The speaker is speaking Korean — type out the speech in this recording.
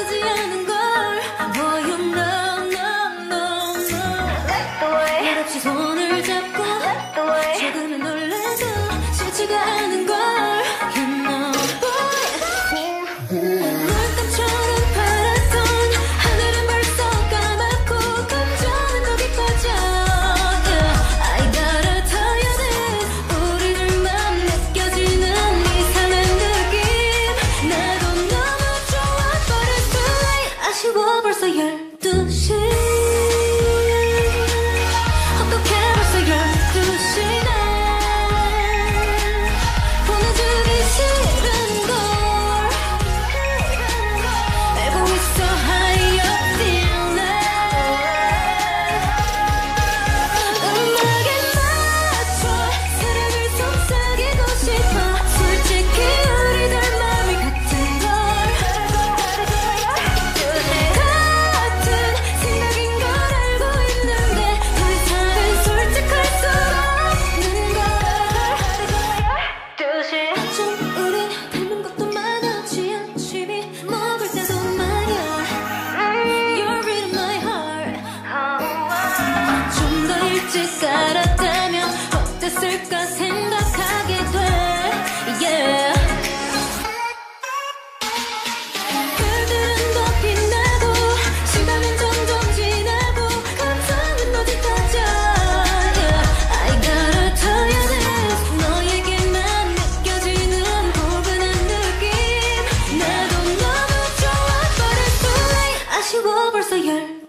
바쁘지 않은 걸 Boy you know no 말없이 손을 잡고 조금은 놀라도 싫지가 않은 걸 You know 물감처럼 파랗던 하늘은 벌써 까맣고 감정은 더 깊어져 I gotta tell you this 우리들만 느껴지는 이상한 느낌 나도 너무 좋아 But it's too late 아쉬워 벌써 12시 어떡해 벌써 12시네 보내주기 싫은걸 알고 있어 how you feeling 음악에 맞춰 사랑을 속삭이고 싶어 솔직히 우리들 마음이 같은 걸 같은 생각인 걸 알고 있는데 더 이상은 솔직할 수 없는 걸 어쩜 우린 닮은 것도 많아 취한 취미 먹을 때도 말야 You're in my heart 좀 더 일찍 알았다면 어땠을까 생각하게 돼 Yeah 별들은 더 빛나고 시간은 점점 지나고 감성은 더 짙어져 Yeah I gotta tell you this 너에게만 느껴지는 포근한 느낌 나도 너무 좋아 But it's too late 아쉬워 벌써 12시